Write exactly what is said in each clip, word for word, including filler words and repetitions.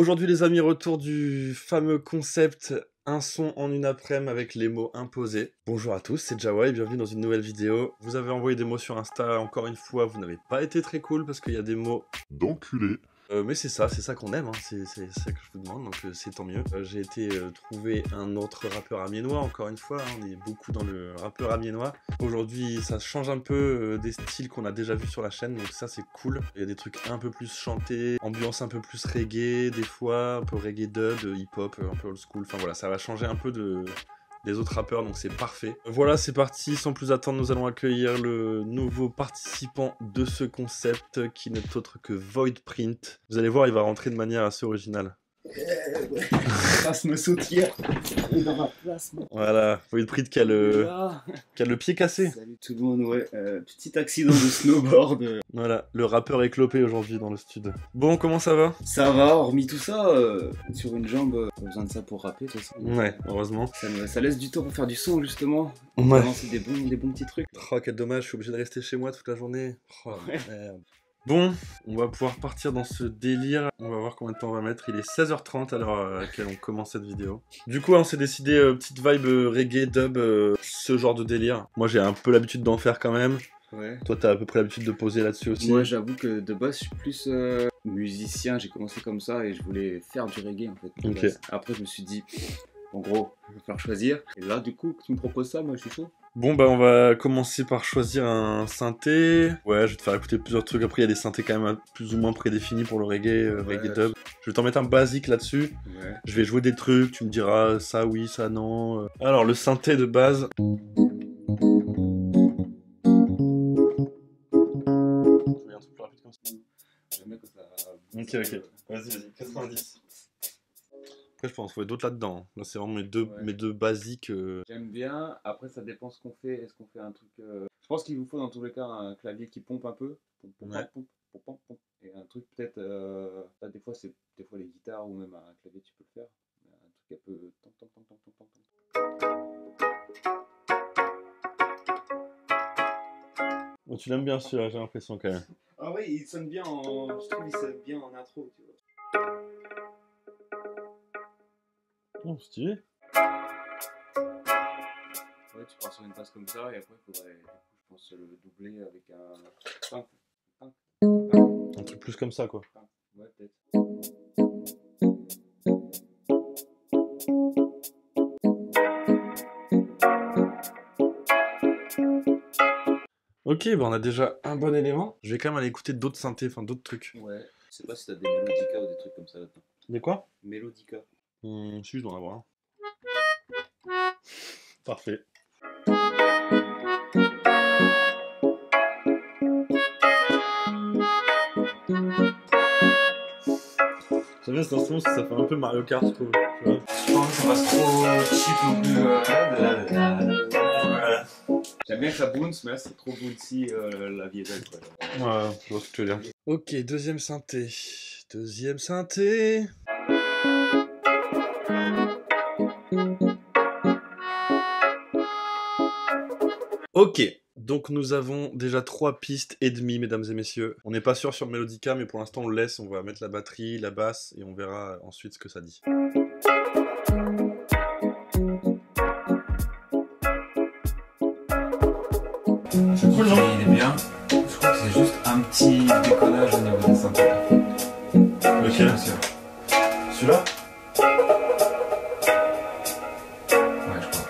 Aujourd'hui les amis, retour du fameux concept un son en une après-midi avec les mots imposés. Bonjour à tous, c'est Jawa et bienvenue dans une nouvelle vidéo. Vous avez envoyé des mots sur Insta, encore une fois, vous n'avez pas été très cool parce qu'il y a des mots d'enculé. Euh, mais c'est ça, c'est ça qu'on aime, hein. c'est ça que je vous demande, donc euh, c'est tant mieux. Euh, J'ai été euh, trouver un autre rappeur amiénois, encore une fois, hein, on est beaucoup dans le rappeur amiénois. Aujourd'hui, ça change un peu euh, des styles qu'on a déjà vus sur la chaîne, donc ça c'est cool. Il y a des trucs un peu plus chantés, ambiance un peu plus reggae, des fois, un peu reggae dub, hip-hop, un peu old school, enfin voilà, ça va changer un peu de... des autres rappeurs, donc c'est parfait. Voilà, c'est parti, sans plus attendre, nous allons accueillir le nouveau participant de ce concept, qui n'est autre que Voidprint. Vous allez voir, il va rentrer de manière assez originale. Passe me sautière dans ma place. Voilà, Voidprint qui a le, qui a le pied cassé. Salut tout le monde, ouais, euh, petit accident de snowboard. Voilà, le rappeur est clopé aujourd'hui dans le stud. Bon, comment ça va? Ça va, hormis tout ça, euh, sur une jambe, euh, pas besoin de ça pour rapper, de toute façon. Ouais, heureusement. Ça, me, ça laisse du temps pour faire du son, justement. Ouais. C'est des bons, des bons petits trucs. Oh, quel dommage, je suis obligé de rester chez moi toute la journée. Oh, ouais. Merde. Bon, on va pouvoir partir dans ce délire. On va voir combien de temps on va mettre. Il est seize heures trente à l'heure à laquelle on commence cette vidéo. Du coup, on s'est décidé, euh, petite vibe euh, reggae, dub, euh, ce genre de délire. Moi, j'ai un peu l'habitude d'en faire quand même. Ouais. Toi, t'as à peu près l'habitude de poser là-dessus aussi. Moi, j'avoue que de base, je suis plus euh, musicien. J'ai commencé comme ça et je voulais faire du reggae, en fait. Ok. Après, je me suis dit, en gros, il va falloir choisir. Et là, du coup, tu me proposes ça, moi, je suis chaud. Bon bah on va commencer par choisir un synthé. Ouais, je vais te faire écouter plusieurs trucs. Après il y a des synthés quand même plus ou moins prédéfinis pour le reggae, euh, ouais. reggae dub. Je vais t'en mettre un basique là-dessus. Ouais. Je vais jouer des trucs, tu me diras ça oui, ça non. Alors le synthé de base. Ok ok, vas-y vas-y, quatre-vingt-dix. Après je pense qu'il faut d'autres là-dedans. Là c'est vraiment mes deux, ouais. mes deux basiques. Euh... J'aime bien, après ça dépend ce qu'on fait. Est-ce qu'on fait un truc... Euh... Je pense qu'il vous faut dans tous les cas un clavier qui pompe un peu. Pompe, pompe, ouais. pompe, pompe, pompe, pompe. Et un truc peut-être... Euh... Là, des fois c'est des fois les guitares ou même un clavier tu peux le faire. Mais un truc un peu... Tom, tom, tom, tom, tom, tom, tom. Oh, tu l'aimes bien celui-là, j'ai l'impression quand même. Ah oui, il sonne bien en... Je trouve qu'il sonne bien en intro, tu vois. Oh, stylé. Ouais, tu pars sur une passe comme ça et après il faudrait, du coup, je pense, le doubler avec un... Punk. Punk. Punk. Un truc plus comme ça, quoi. Punk. Ouais, peut-être. Ok, bah on a déjà un bon élément. Je vais quand même aller écouter d'autres synthés, enfin d'autres trucs. Ouais, je sais pas si t'as des mélodicas ou des trucs comme ça là-dedans. Des quoi? Mélodica. Hum, si, je dois en avoir un. Parfait. J'aime bien cet instrument, ça fait un peu Mario Kart, je trouve. Tu vois, je pense que ça passe trop cheap non plus. Euh... J'aime bien que ça bounce, mais là c'est trop bouncy euh, la vieille belle, quoi. Ouais, je vois ce que tu veux dire. Ok, deuxième synthé. Deuxième synthé. Ok, donc nous avons déjà trois pistes et demie, mesdames et messieurs. On n'est pas sûr sur Mélodica, mais pour l'instant on le laisse. On va mettre la batterie, la basse, et on verra ensuite ce que ça dit. C'est cool, non? Il est bien. Je crois que c'est juste un petit décollage au niveau des synthés. Lequel? Celui-là? Ouais, je crois.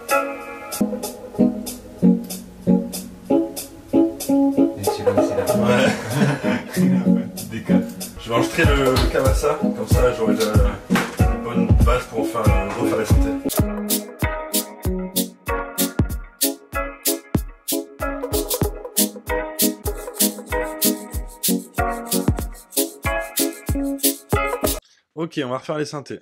Et celui-là aussi, là. Ouais. Décolle. Je vais enregistrer le, le Kawasa, comme ça j'aurai déjà une bonne base pour faire, refaire les synthés. Ok, on va refaire les synthés.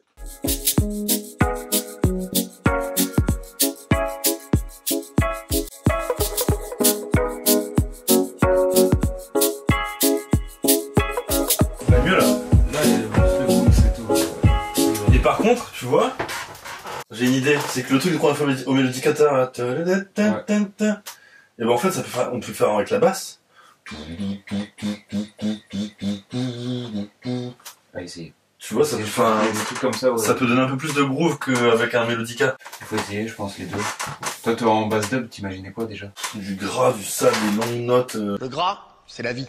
Mieux là. Là, il y a le bounce et tout. Et par contre, tu vois, j'ai une idée, c'est que le truc qu'on va faire au mélodicateur, là, ouais. Et ben en fait, ça peut faire, on peut le faire avec la basse. Ah, essayer. Tu vois, ça peut, enfin, des trucs comme ça, ouais. Ça peut donner un peu plus de groove qu'avec un Melodica. Il faut essayer, je pense, les deux. Toi, toi en bass dub, t'imaginais quoi déjà? Du gras, du sale, des longues notes. Euh... Le gras, c'est la vie.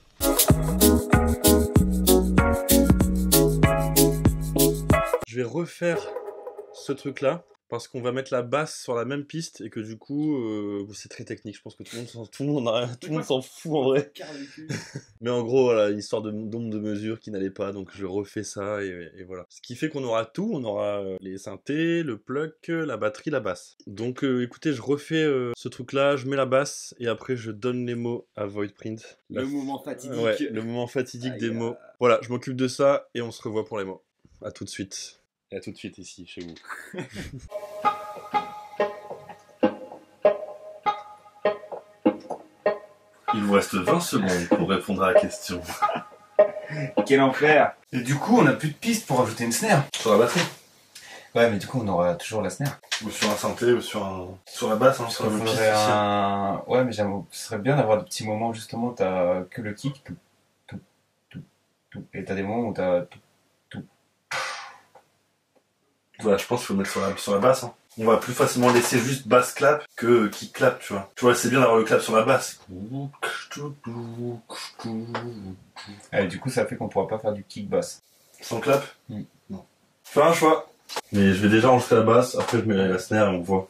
Je vais refaire ce truc-là. Parce qu'on va mettre la basse sur la même piste et que du coup, euh, c'est très technique. Je pense que tout le monde s'en, tout le monde, a, tout le monde s'en fout en vrai. Mais en gros, voilà, une histoire de nombre de mesures qui n'allait pas, donc je refais ça et, et voilà. Ce qui fait qu'on aura tout, on aura les synthés, le pluck, la batterie, la basse. Donc euh, écoutez, je refais euh, ce truc-là, je mets la basse et après je donne les mots à Voidprint. Le la... moment fatidique. Ouais, le moment fatidique des mots. Voilà, je m'occupe de ça et on se revoit pour les mots. À tout de suite. Et à tout de suite ici, chez vous. Il vous reste vingt secondes pour répondre à la question. Quel enfer! Et du coup, on n'a plus de piste pour ajouter une snare. Sur la batterie. Ouais, mais du coup, on aura toujours la snare. Ou sur un synthé, ou sur un... sur la basse, hein, sur la piste. Un... Ouais, mais j'aimerais... ce serait bien d'avoir des petits moments, justement, où t'as que le kick, tout, tout, tout, tout. Et t'as des moments où t'as tout, tout. Voilà, je pense qu'il faut le mettre sur la, sur la basse. Hein. On va plus facilement laisser juste basse clap que kick clap, tu vois. Tu vois, c'est bien d'avoir le clap sur la basse. Et du coup, ça fait qu'on pourra pas faire du kick basse. Sans clap? Mm. Non. Fais un choix. Mais je vais déjà enregistrer la basse, après je mets la snare et on voit.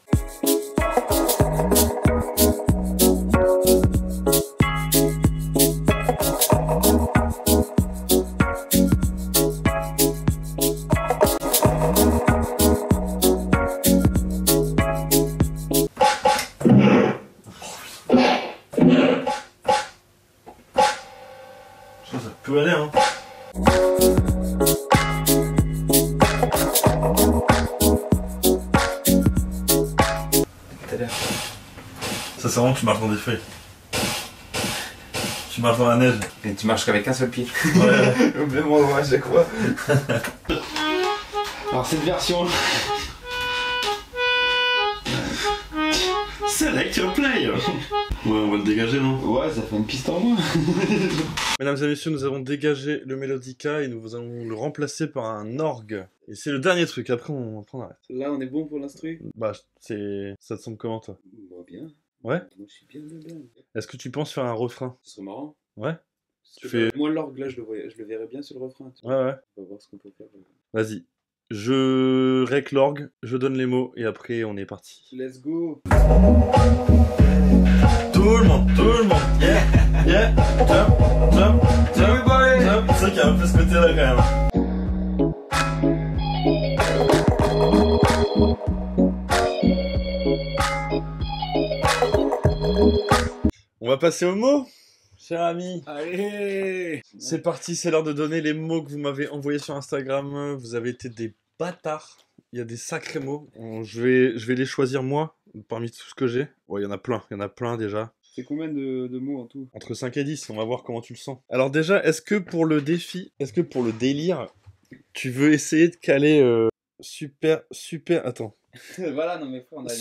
Ça peut aller, hein. Ça c'est vraiment que tu marches dans des feuilles. Tu marches dans la neige. Et tu marches qu'avec un seul pied. Ouais. Au même endroit à chaque fois. Alors cette version... Select your player. Ouais, on va le dégager, non? Ouais, ça fait une piste en moins. Mesdames et messieurs, nous avons dégagé le Melodica et nous allons le remplacer par un orgue. Et c'est le dernier truc, après on, après on arrête. Là, on est bon pour l'instru? Bah, c'est... ça te semble comment, toi? Bah, bien. Ouais? Moi, je suis bien, bien, bien. Est-ce que tu penses faire un refrain? Ce serait marrant. Ouais? Tu fais... Moi, l'orgue, là, je le, voyais, je le verrais bien sur le refrain. Ouais, ouais. On va voir ce qu'on peut faire. Vas-y. Je rec l'orgue, je donne les mots et après on est parti. Let's go! Tout le monde, tout le monde, yeah, yeah, jump, jump, jump, jump. C'est vrai qu'il y a un peu ce côté-là quand même. On va passer aux mots, cher ami. Allez! C'est parti, c'est l'heure de donner les mots que vous m'avez envoyés sur Instagram. Vous avez été des bâtards. Il y a des sacrés mots. Je vais, je vais les choisir moi, parmi tout ce que j'ai. Ouais, il y en a plein, il y en a plein déjà. C'est combien de, de mots en tout? Entre cinq et dix, on va voir comment tu le sens. Alors déjà, est-ce que pour le défi, est-ce que pour le délire, tu veux essayer de caler euh, super, super... Attends. Voilà, non mais frère, on a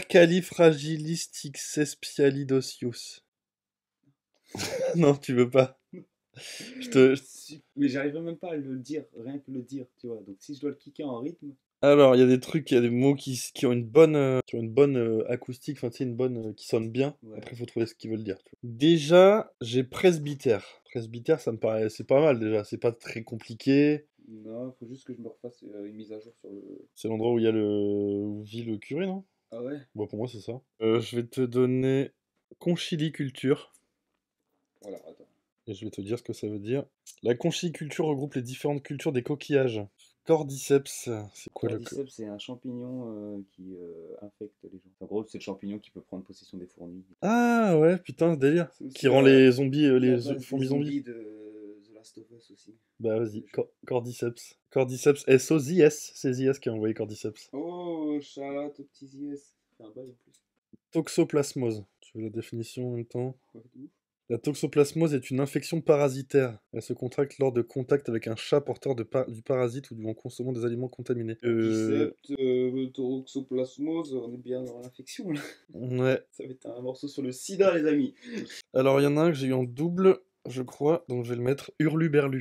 Supercalifragilisticexpialidocious. Non, tu veux pas. Je te... Mais j'arriverai même pas à le dire, rien que le dire, tu vois. Donc si je dois le kicker en rythme... Alors, il y a des trucs, il y a des mots qui, qui ont une bonne, euh, qui ont une bonne euh, acoustique, enfin, tu sais, une bonne, euh, qui sonne bien. Ouais. Après, il faut trouver ce qu'ils veulent dire. Tu vois. Déjà, j'ai presbytère. Presbytère, ça me paraît, c'est pas mal déjà. C'est pas très compliqué. Non, il faut juste que je me refasse euh, une mise à jour sur le... C'est l'endroit où il y a le... où vit le curé, non? Ah ouais? Bon, pour moi, c'est ça. Euh, je vais te donner conchiliculture. Voilà, attends. Et je vais te dire ce que ça veut dire. La conchiliculture regroupe les différentes cultures des coquillages. Cordyceps, c'est quoi? Cordyceps, le... c'est un champignon euh, qui euh, infecte les gens. En gros, c'est le champignon qui peut prendre possession des fourmis. Ah ouais, putain, délire. Qui rend la... les zombies, euh, les zo fourmis zombies. De The Last of Us aussi. Bah vas-y, Cor Cordyceps. Cordyceps, S O Z S, c'est Z S qui a envoyé Cordyceps. Oh, Charlotte, au petit Z S. C'est un bail en plus. Toxoplasmose, tu veux la définition en même temps? La toxoplasmose est une infection parasitaire. Elle se contracte lors de contact avec un chat porteur de par du parasite ou en consommant des aliments contaminés. Euh... euh, toxoplasmose, on est bien dans l'infection là. Ouais. Ça va être un morceau sur le sida, les amis. Alors il y en a un que j'ai eu en double, je crois, donc je vais le mettre hurluberlu.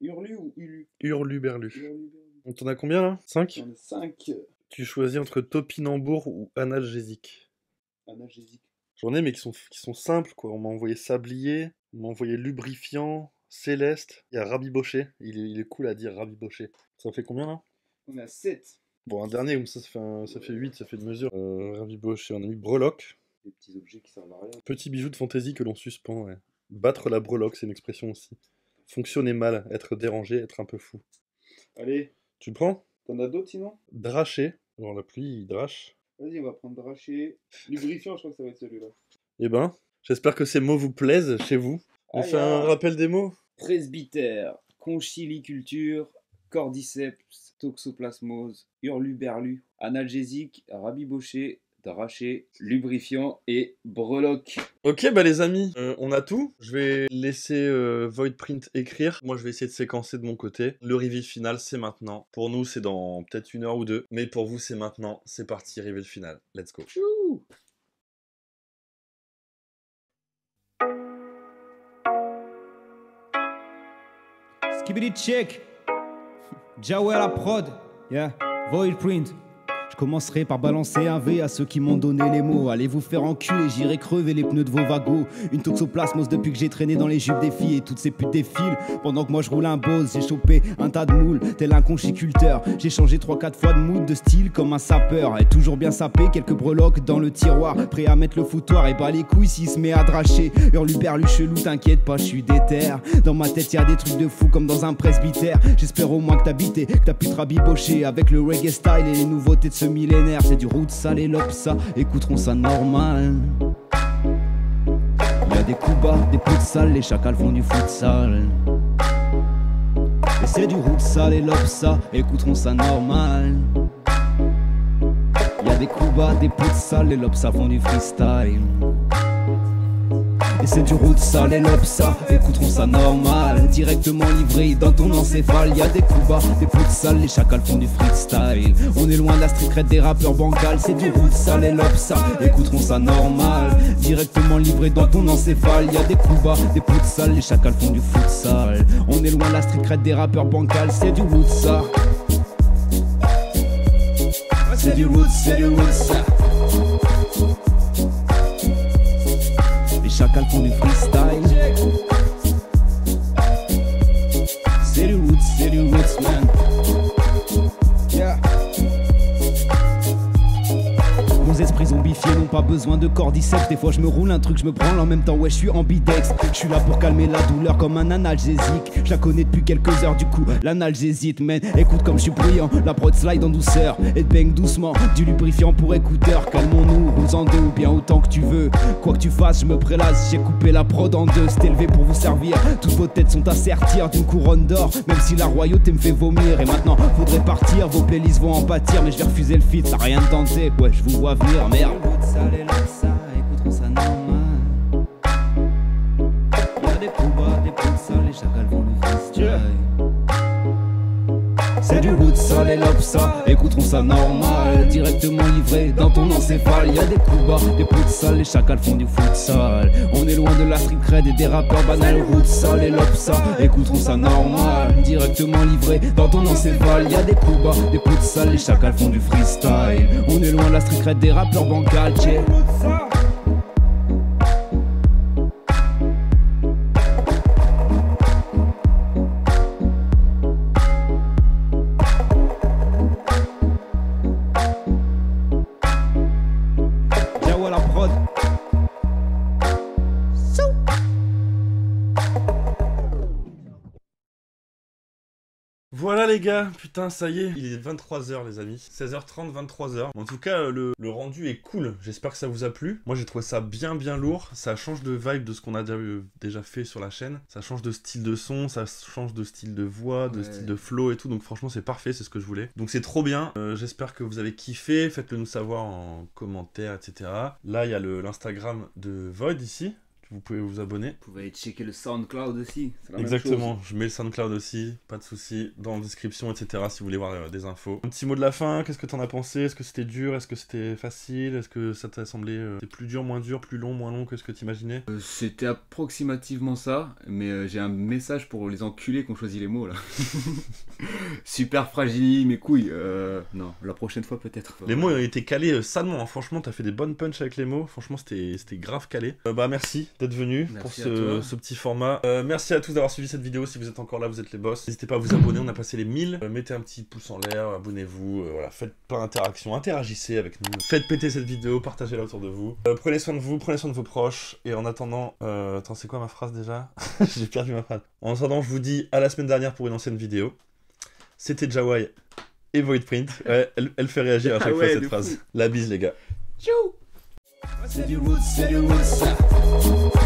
Hurlu ou Ulu? Hurluberlu. Hurluberlu. On t'en a combien là? cinq? J'en ai cinq. Tu choisis entre topinambour ou analgésique. Analgésique. J'en ai mais qui sont, qui sont simples quoi. On m'a envoyé sablier, on m'a envoyé lubrifiant, céleste. Il y a rabiboché. Il est, il est cool à dire rabiboché. Ça fait combien là? On a sept. Bon, un dernier, comme ça, ça fait, un- ça fait huit, ça fait de mesure. Euh, rabiboché, on a mis breloque. Des petits objets qui servent à rien. Petit bijou de fantaisie que l'on suspend, ouais. Battre la breloque, c'est une expression aussi. Fonctionner mal, être dérangé, être un peu fou. Allez, Tu le prends? t'en as d'autres sinon? Dracher. Alors la pluie, il drache. Vas-y, on va prendre Draché. Lubrifiant, je crois que ça va être celui-là. Eh ben, j'espère que ces mots vous plaisent chez vous. On Aïe, fait un aïe. rappel des mots? Presbytère, conchiliculture, cordyceps, toxoplasmose, hurluberlu, analgésique, rabiboché, draché, lubrifiant et breloque. Ok, bah les amis, euh, on a tout. Je vais laisser euh, Voidprint écrire. Moi, je vais essayer de séquencer de mon côté. Le reveal final, c'est maintenant. Pour nous, c'est dans peut-être une heure ou deux. Mais pour vous, c'est maintenant. C'est parti, reveal final. Let's go. Chou. Skibidi check. Jawé à la prod. Yeah. Voidprint. Je commencerai par balancer un V à ceux qui m'ont donné les mots. Allez vous faire enculer, j'irai crever les pneus de vos wagons. Une toxoplasmose depuis que j'ai traîné dans les jupes des filles et toutes ces putes défilent. Pendant que moi je roule un Bose, j'ai chopé un tas de moules, tel un conchiculteur. J'ai changé trois quatre fois de mood, de style comme un sapeur. Et toujours bien sapé, quelques breloques dans le tiroir. Prêt à mettre le foutoir et bas les couilles s'il se met à dracher. Hurluberlu chelou, t'inquiète pas, je suis déter. Dans ma tête y'a des trucs de fou comme dans un presbytère. J'espère au moins que t'as bité, que t'as pu te rabibocher avec le reggae style et les nouveautés de ce millénaire. C'est du route sale et l'opsa, écouteront ça normal. Y'a des coups bas, des poutres sales, les chacals font du futsal. Et c'est du route sale et l'opsa, écouteront ça normal. Y'a des coups bas, des poutres sales, les l'opsa font du freestyle. Et c'est du route sale et l'opsa, écouteront ça normal. Directement livré dans ton encéphale. Y'a des coups bas, des poutres sales, les chacals font du freestyle. On est loin de la street cred des rappeurs bancals. C'est du route sale et l'opsa, écouteront ça normal. Directement livré dans ton encéphale. Y'a des coups bas, des poutres sales, les chacals font du futsal. On est loin de la street cred des rappeurs bancals. C'est du route sale. C'est du route, c'est du route sale. Chacun font du freestyle. C'est du roots, c'est du roots, man. Yeah. Nos esprits zombifiés n'ont pas besoin de cordyceps. Des fois je me roule un truc, je me branle en même temps. Ouais, je suis ambidex. Je suis là pour calmer la douleur comme un analgésique. Je la connais depuis quelques heures, du coup l'analgésite, man. Écoute comme je suis bruyant, la prod slide en douceur et bang doucement. Du lubrifiant pour écouteurs. Calmons-nous, roule en deux ou bien autant que tu veux. Quoi que tu fasses, je me prélasse. J'ai coupé la prod en deux, c'est élevé pour vous servir. Toutes vos têtes sont à sertir d'une couronne d'or. Même si la royauté me fait vomir. Et maintenant faudrait partir, vos playlists vont en pâtir. Mais je vais refuser le feat, ça a rien de tenté. Ouais, je vous vois venir, merde. Écouteront ça normal. Y'a des coups bas, des poutres sales, les chacals vont du freestyle. C'est du route sale et l'opsa, écouteront ça normal. Directement livré dans ton encéphale. Y'a des coups bas, des poutres sales, les chacals font du futsal. On est loin de la street cred et des rappeurs banals. Route sale et l'opsa, écouteront ça normal. Directement livré dans ton encéphale. Y'a des coups bas, des poutres sales, les chacals font du freestyle. On est loin de la street cred des rappeurs bancals. Yeah. Voilà les gars, putain ça y est, il est vingt-trois heures les amis, seize heures trente, vingt-trois heures. En tout cas le, le rendu est cool, j'espère que ça vous a plu. Moi j'ai trouvé ça bien bien lourd, ça change de vibe de ce qu'on a déjà, déjà fait sur la chaîne. Ça change de style de son, ça change de style de voix, de ouais. style de flow et tout, donc franchement c'est parfait, c'est ce que je voulais. Donc c'est trop bien, euh, j'espère que vous avez kiffé, faites-le nous savoir en commentaire, et cetera. Là il y a l'Instagram de Void ici. vous pouvez vous abonner. Vous pouvez aller checker le SoundCloud aussi. C'est la même Exactement, chose. je mets le SoundCloud aussi, pas de soucis, dans la description, et cetera si vous voulez voir euh, des infos. Un petit mot de la fin, qu'est-ce que t'en as pensé? Est-ce que c'était dur? Est-ce que c'était facile? Est-ce que ça t'a semblé euh, c'était plus dur, moins dur, plus long, moins long que ce que t'imaginais? Euh, C'était approximativement ça, mais euh, j'ai un message pour les enculés qui ont choisi les mots là. Super fragile, mes couilles. Euh, non, la prochaine fois peut-être. Les mots ont été calés euh, salement, hein. Franchement t'as fait des bonnes punches avec les mots, franchement c'était c'était grave calé. Euh, bah merci d'être venu Merci pour à ce, toi. ce petit format. Euh, merci à tous d'avoir suivi cette vidéo, si vous êtes encore là vous êtes les boss. N'hésitez pas à vous abonner, on a passé les mille. Euh, mettez un petit pouce en l'air, abonnez-vous, euh, voilà, faites plein d'interactions, interagissez avec nous. Faites péter cette vidéo, partagez-la autour de vous. Euh, prenez soin de vous, prenez soin de vos proches. Et en attendant, euh, attends c'est quoi ma phrase déjà? J'ai perdu ma phrase. En attendant je vous dis à la semaine dernière pour une ancienne vidéo. C'était Jawai et Voidprint. Ouais, elle, elle fait réagir à chaque Ah ouais, fois cette de phrase. fou. La bise les gars. Ciao. C'est du roots, c'est du roots.